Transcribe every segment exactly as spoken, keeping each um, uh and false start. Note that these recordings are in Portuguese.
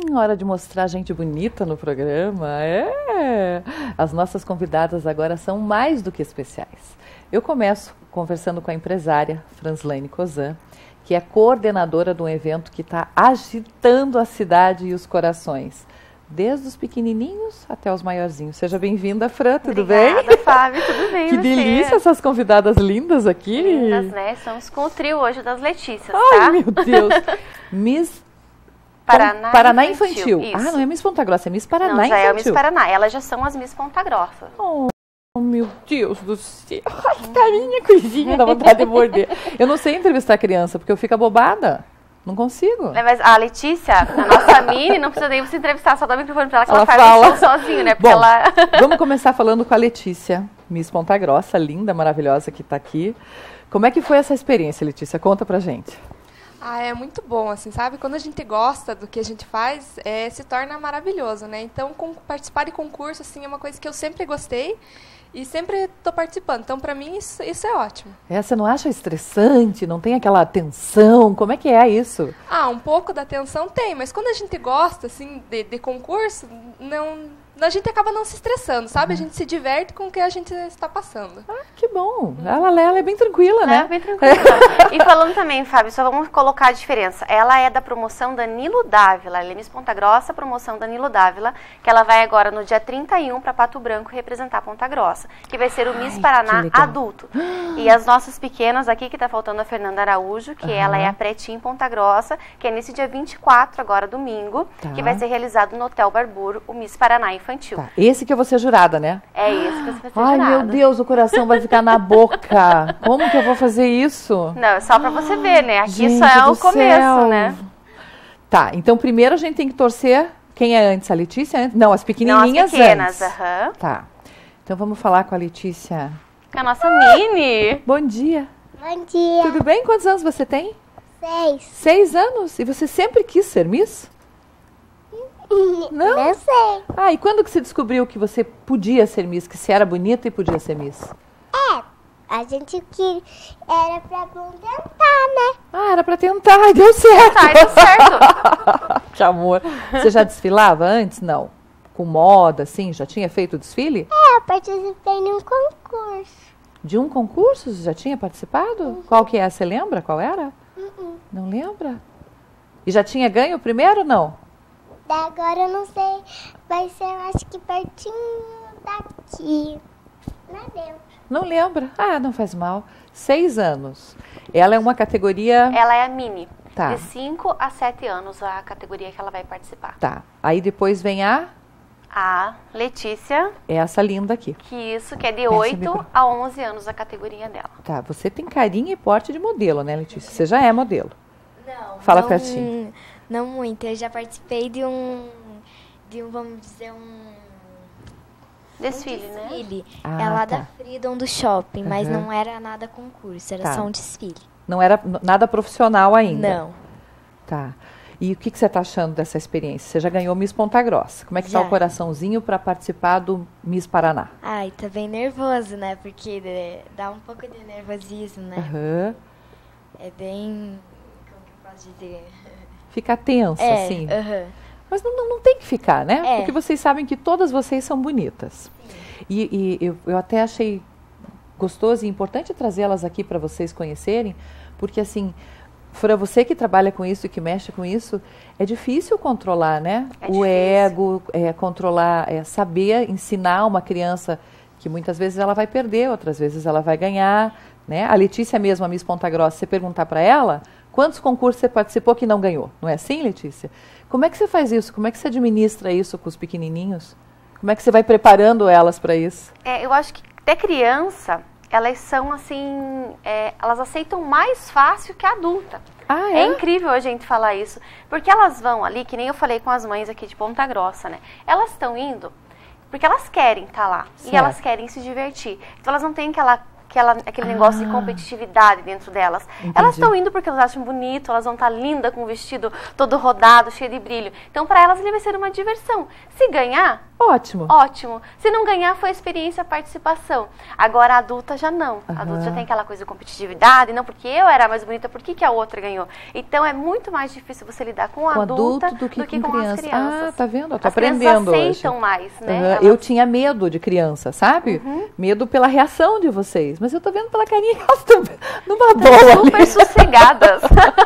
hora de mostrar gente bonita no programa. É. As nossas convidadas agora são mais do que especiais. Eu começo conversando com a empresária Franslane Cozan, que é coordenadora de um evento que está agitando a cidade e os corações, desde os pequenininhos até os maiorzinhos. Seja bem-vinda, Fran, tudo Obrigada, bem? Fábio, tudo bem? Que você? delícia essas convidadas lindas aqui. Lindas, né? Estamos com o trio hoje das Letícias, Ai, tá? meu Deus. Miss Paraná, Paraná Infantil. Infantil. Ah, não é Miss Ponta Grossa, é Miss Paraná Não, já Infantil. é o Miss Paraná. Elas já são as Miss Ponta Grossa. Oh, meu Deus do céu. Ai, carinha, coisinha, dá vontade de morder. Eu não sei entrevistar criança, porque eu fico abobada. Não consigo. É, mas a Letícia, a nossa Mini, não precisa nem você entrevistar, só dá o microfone pra ela que ela, Ela faz fala. o show sozinho, né? Porque Bom, ela... vamos começar falando com a Letícia, Miss Ponta Grossa, linda, maravilhosa, que está aqui. Como é que foi essa experiência, Letícia? Conta pra gente. Ah, é muito bom, assim, sabe? Quando a gente gosta do que a gente faz, é, se torna maravilhoso, né? Então, com, participar de concurso, assim, é uma coisa que eu sempre gostei e sempre estou participando. Então, para mim, isso, isso é ótimo. É, você não acha estressante? Não tem aquela tensão? Como é que é isso? Ah, um pouco da tensão tem, mas quando a gente gosta, assim, de, de concurso, não... a gente acaba não se estressando, sabe? A gente se diverte com o que a gente está passando. Ah, que bom. Ela, ela é bem tranquila, É, né? bem tranquila. E falando também, Fábio, só vamos colocar a diferença. Ela é da promoção Danilo Dávila. Ela é Miss Ponta Grossa, promoção Danilo Dávila, que ela vai agora no dia trinta e um para Pato Branco representar Ponta Grossa, que vai ser o Miss Ai, Paraná que legal. adulto. E as nossas pequenas aqui, que está faltando a Fernanda Araújo, que Aham. ela é a Pretinha Ponta Grossa, que é nesse dia vinte e quatro, agora domingo, Tá. que vai ser realizado no Hotel Barburo, o Miss Paraná Infantil. Tá. Esse que eu vou ser jurada, né? É isso que você vai ser Ai, jurada. meu Deus, o coração vai ficar na boca. Como que eu vou fazer isso? Não, é só para você ver, né? Aqui Gente só é do o começo, céu. né? Tá, então primeiro a gente tem que torcer. Quem é antes? A Letícia? Antes? Não, as Não, pequenininhas as pequenas, antes. aham. Tá. Então vamos falar com a Letícia. Com a nossa Mini. Bom dia. Bom dia. Tudo bem? Quantos anos você tem? Seis. Seis anos? E você sempre quis ser Miss? Não? Não sei. Ah, e quando que você descobriu que você podia ser Miss, que você era bonita e podia ser Miss? É, a gente que era pra bom tentar, né? Ah, era pra tentar e deu certo. Tá, deu certo. Que amor. Você já desfilava antes? Não. Com moda, assim? Já tinha feito o desfile? É, eu participei de um concurso. De um concurso? Você já tinha participado? Qual que é? Você lembra qual era? Não lembra? E já tinha ganho o primeiro ou não? Daí agora eu não sei. Vai ser, eu acho que pertinho daqui. Lá dentro. Não lembra? Ah, não faz mal. Seis anos. Ela é uma categoria... Ela é a Mini. Tá. De cinco a sete anos a categoria que ela vai participar. Tá. Aí depois vem a... A Letícia, Essa linda aqui. que isso que é de Essa oito micro- a onze anos a categoria dela. Tá, você tem carinha e porte de modelo, né, Letícia? Você já é modelo. Não. Fala não, pertinho. Não muito. Eu já participei de um, de um, vamos dizer, um Desfile, um né? desfile. Ah, é lá tá. da Freedom do shopping, mas Aham. não era nada concurso, era Tá. só um desfile. Não era n- nada profissional ainda? Não. Tá. E o que, que você está achando dessa experiência? Você já ganhou Miss Ponta Grossa. Como é que está Já. o coraçãozinho para participar do Miss Paraná? Ai, tá bem nervoso, né? Porque é, dá um pouco de nervosismo, né? Aham. É bem... Como que eu posso dizer? Fica tensa, É, assim. aham. Mas não, não, não tem que ficar, né? É. Porque vocês sabem que todas vocês são bonitas. E, e eu, eu até achei gostoso e importante trazê-las aqui para vocês conhecerem, porque assim, Fora você que trabalha com isso e que mexe com isso, é difícil controlar, né? É o difícil. ego, é, controlar, é, saber ensinar uma criança que muitas vezes ela vai perder, outras vezes ela vai ganhar, né? A Letícia mesmo, a Miss Ponta Grossa, você perguntar para ela quantos concursos você participou que não ganhou, não é assim, Letícia? Como é que você faz isso? Como é que você administra isso com os pequenininhos? Como é que você vai preparando elas para isso? É, eu acho que até criança, elas são assim, é, elas aceitam mais fácil que a adulta. Ah, É é? incrível a gente falar isso, porque elas vão ali, que nem eu falei com as mães aqui de Ponta Grossa, né? Elas estão indo porque elas querem estar lá Certo. e elas querem se divertir. Então elas não têm aquela aquela, aquele Ah. negócio de competitividade dentro delas. Entendi. Elas estão indo porque elas acham bonito, elas vão estar lindas com o vestido todo rodado, cheio de brilho. Então, para elas, ele vai ser uma diversão. Se ganhar, Ótimo. ótimo. Se não ganhar, foi a experiência, a participação. Agora, a adulta já não. A Aham. adulta já tem aquela coisa de competitividade, não porque eu era mais bonita, por que, que a outra ganhou? Então, é muito mais difícil você lidar com a Com adulta adulto do que, com, as criança. crianças. Ah, tá vendo? Eu tô As aprendendo crianças hoje. aceitam mais, né? Aham. Elas- Eu tinha medo de criança, sabe? Medo pela reação de vocês. Mas eu tô vendo pela carinha que elas estão numa boa ali. super sossegadas.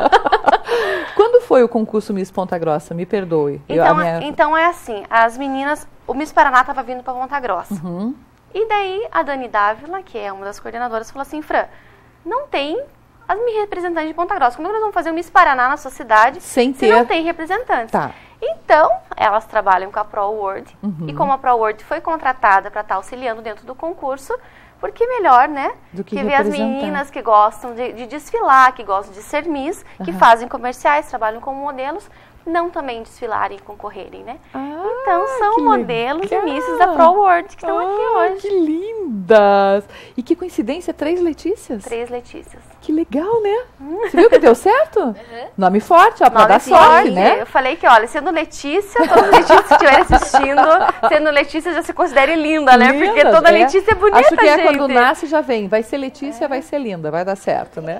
Quando foi o concurso Miss Ponta Grossa? Me perdoe. Eu- a Então, minha- então é assim, as meninas, o Miss Paraná estava vindo para Ponta Grossa. Uhum. E daí a Dani Dávila, que é uma das coordenadoras, falou assim, Fran, não tem as minhas representantes de Ponta Grossa. Como é que nós vamos fazer o Miss Paraná na sua cidade Sem se ter- não tem representantes? Tá. Então, elas trabalham com a Pro World. Uhum. E como a Pro World foi contratada para estar auxiliando dentro do concurso, porque melhor, né? Do que ver as representar. meninas que gostam de, de desfilar, que gostam de ser Miss, que Aham. fazem comerciais, trabalham como modelos, não também desfilarem e concorrerem, né? Ah, Então, são que modelos legal. e misses da Pro World que estão aqui Ah, hoje. Que lindas! E que coincidência, três Letícias. Três Letícias. Que legal, né? Você viu que deu certo? Nome forte, ó, pra Nome dar sorte, forte. né? Eu falei que, olha, sendo Letícia, todas as Letícias que estiverem assistindo, sendo Letícia já se considere linda, né? Porque Lindas, toda é. Letícia é bonita, Acho que é gente. quando nasce já vem. Vai ser Letícia, vai ser linda, vai dar certo, né?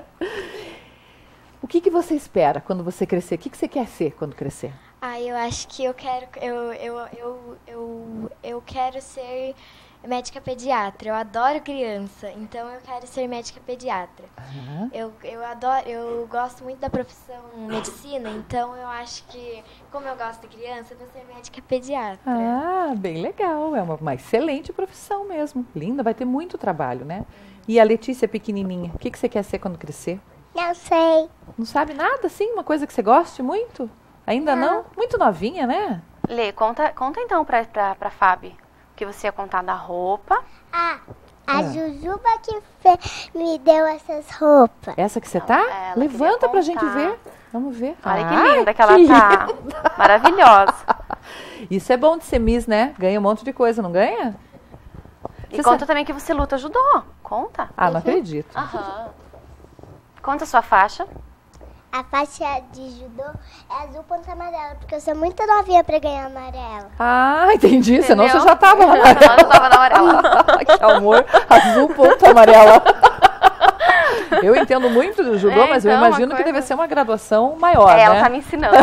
O que, que você espera quando você crescer? O que, que você quer ser quando crescer? Ah, eu acho que eu quero, eu, eu, eu, eu, eu quero ser médica pediatra. Eu adoro criança, então eu quero ser médica pediatra. Aham. Eu, eu adoro, eu gosto muito da profissão medicina, então eu acho que, como eu gosto de criança, eu vou ser médica pediatra. Ah, bem legal. É uma, uma excelente profissão mesmo. Linda, vai ter muito trabalho, né? E a Letícia pequenininha, o que, que você quer ser quando crescer? Não sei. Não sabe nada, assim? Uma coisa que você goste muito? Ainda não? Muito novinha, né? Lê, conta, conta então pra, pra, pra Fábio o que você ia contar da roupa. Ah, a Ah. Jujuba que fe- me deu essas roupas. Essa que você tá? ela Levanta queria pra gente contar. ver. Vamos ver. Olha que Ai, linda que ela que tá. linda. Maravilhosa. Isso é bom de ser Miss, né? Ganha um monte de coisa, não ganha? E Você conta sa- também que você luta judô. Conta. Ah, não acredito. Aham. Conta a sua faixa. A faixa de judô é azul ponta amarela, porque eu sou muito novinha pra ganhar amarela. Ah, entendi. Senão você Entendeu? já tava lá. Ela já tava na amarela. Que amor. Azul, ponto amarela. Eu entendo muito do judô, É, mas eu então, uma imagino que coisa- deve ser uma graduação maior, É, né? ela tá me ensinando.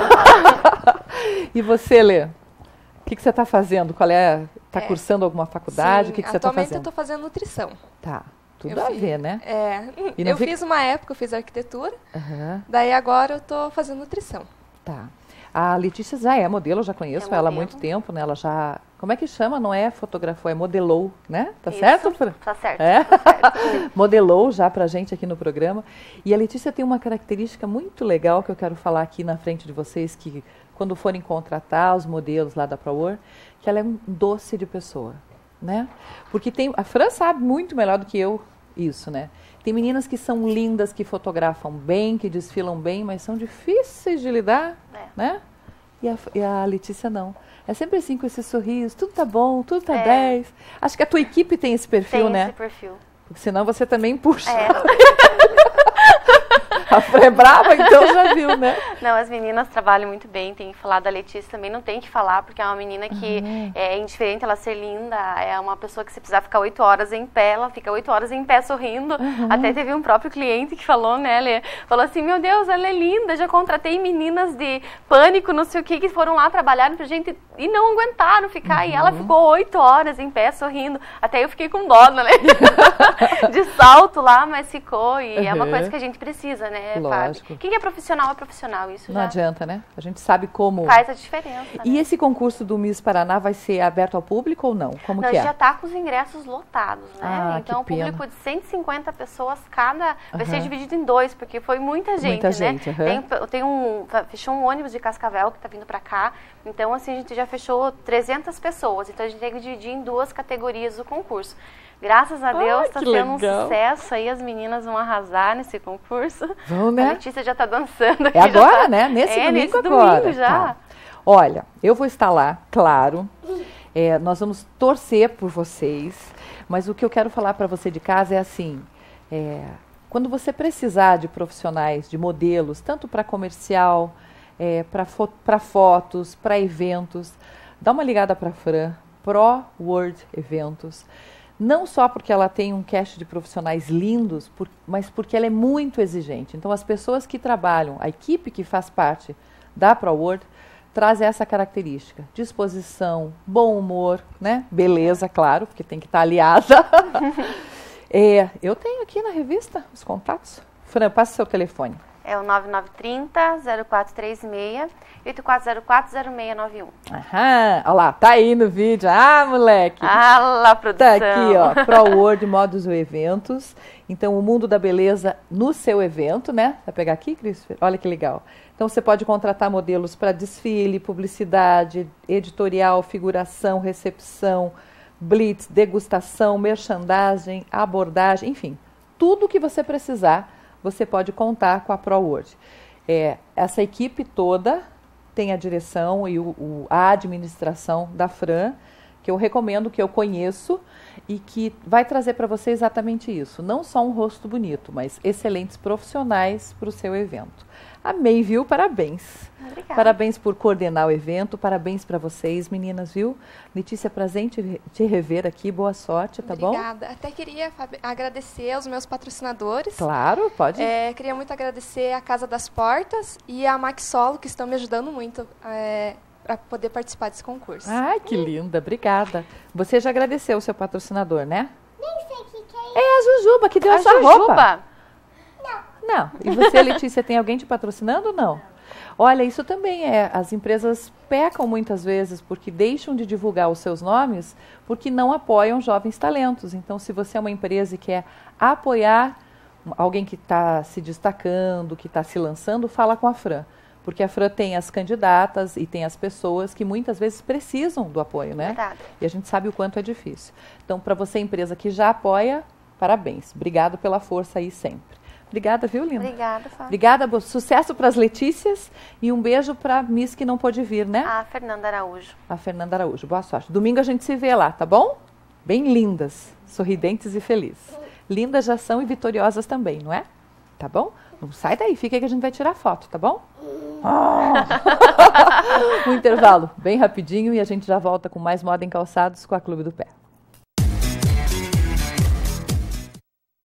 E você, Lê? O que, que você está fazendo? Qual é? Está É. cursando alguma faculdade? Sim, o que, que você está atualmente fazendo? eu tô fazendo nutrição. Tá, tudo Eu a fiz- ver, né? É, E não eu fica- fiz uma época, eu fiz arquitetura, Aham, daí agora eu tô fazendo nutrição. tá. A Letícia já é modelo, eu já conheço É ela há modelo. muito tempo, né? Ela já... Como é que chama? Não é fotografou, é modelou, né? Tá Isso, certo, Fran? Tá certo. É? Tá certo. Modelou já pra gente aqui no programa. E a Letícia tem uma característica muito legal que eu quero falar aqui na frente de vocês, que quando forem contratar os modelos lá da ProWorld, que ela é um doce de pessoa, né? Porque tem... A Fran sabe muito melhor do que eu isso, né? Tem meninas que são lindas, que fotografam bem, que desfilam bem, mas são difíceis de lidar, É. né? E a, e a Letícia não. É sempre assim, com esse sorriso, tudo tá bom, tudo tá É. dez. Acho que a tua equipe tem esse perfil, Tem né? esse perfil. Porque senão você também puxa. É. A Fran é brava, então já viu, né? Não, as meninas trabalham muito bem, tem que falar da Letícia também, não tem que falar, porque é uma menina que Uhum. é indiferente ela ser linda, é uma pessoa que se precisar ficar oito horas em pé, ela fica oito horas em pé sorrindo. Uhum. Até teve um próprio cliente que falou, né, Lê? Falou assim, meu Deus, ela é linda, já contratei meninas de pânico, não sei o que, que foram lá trabalhar pra gente e não aguentaram ficar, e Uhum. ela ficou oito horas em pé sorrindo. Até eu fiquei com dó, né? De salto lá, mas ficou, e é uma Uhum. coisa que a gente precisa, né, Lógico. Fábio? Quem é profissional é profissional, isso Não já adianta, né? A gente sabe como. faz a diferença. E né? esse concurso do Miss Paraná vai ser aberto ao público ou não? Como Nós que é? já tá com os ingressos lotados, né? Ah, então, o que pena. público de cento e cinquenta pessoas cada vai ser Aham. dividido em dois, porque foi muita gente, Muita né? gente, aham. Tem, tem um, fechou um ônibus de Cascavel que tá vindo para cá. Então, assim, a gente já fechou trezentas pessoas. Então, a gente tem que dividir em duas categorias o concurso. Graças a Deus, Ai, está que sendo legal. um sucesso aí, as meninas vão arrasar nesse concurso. Vão, A né? Letícia já tá dançando aqui. É já agora, tá- né? Nesse é, domingo nesse agora. domingo já. Tá. Olha, eu vou estar lá, claro. É, nós vamos torcer por vocês. Mas o que eu quero falar para você de casa é assim: É, quando você precisar de profissionais, de modelos, tanto para comercial, é, para fo para fotos, para eventos, dá uma ligada para a Fran, Pro World Eventos. Não só porque ela tem um cast de profissionais lindos, por, mas porque ela é muito exigente. Então, as pessoas que trabalham, a equipe que faz parte da Pro World, traz essa característica: disposição, bom humor, né? Beleza, claro, porque tem que estar aliada. é, eu tenho aqui na revista os contatos. Fran, passa o seu telefone. É o nove nove três zero, zero quatro três seis, oito quatro zero quatro, zero seis nove um. Aham, olha lá, tá aí no vídeo. Ah, moleque! Ah lá, produção! Tá aqui, ó, Pro World Modos ou Eventos. Então, o mundo da beleza no seu evento, né? Vai pegar aqui, Christopher? Olha que legal. Então, você pode contratar modelos para desfile, publicidade, editorial, figuração, recepção, blitz, degustação, merchandising, abordagem, enfim. Tudo que você precisar, você pode contar com a Pro World. É, essa equipe toda tem a direção e o, o, a administração da Fran, que eu recomendo, que eu conheço e que vai trazer para você exatamente isso. Não só um rosto bonito, mas excelentes profissionais para o seu evento. Amei, viu? Parabéns. Obrigada. Parabéns por coordenar o evento, parabéns para vocês, meninas, viu? Letícia, prazer em te, te rever aqui, boa sorte, tá bom? Obrigada. Até queria Fabi, agradecer aos meus patrocinadores. Claro, pode. É, queria muito agradecer a Casa das Portas e a Max Solo, que estão me ajudando muito é, para poder participar desse concurso. Ai, que linda, obrigada. Você já agradeceu o seu patrocinador, né? Nem sei o que, que é isso. É a Jujuba que deu A a sua Jujuba? roupa. Não. E você, Letícia, tem alguém te patrocinando ou não? Olha, isso também é. As empresas pecam muitas vezes porque deixam de divulgar os seus nomes porque não apoiam jovens talentos. Então, se você é uma empresa e quer apoiar alguém que está se destacando, que está se lançando, fala com a Fran. Porque a Fran tem as candidatas e tem as pessoas que muitas vezes precisam do apoio, né? Verdade. E a gente sabe o quanto é difícil. Então, para você, empresa que já apoia, parabéns. Obrigado pela força aí sempre. Obrigada, viu, linda? Obrigada, Fábio. Obrigada, bo- sucesso para as Letícias e um beijo para a Miss que não pôde vir, né? A Fernanda Araújo. A Fernanda Araújo. Boa sorte. Domingo a gente se vê lá, tá bom? Bem lindas, sorridentes e felizes. Lindas já são e vitoriosas também, não é? Tá bom? Não sai daí, fica aí que a gente vai tirar foto, tá bom? Oh! Um intervalo bem rapidinho e a gente já volta com mais moda em calçados com a Clube do Pé.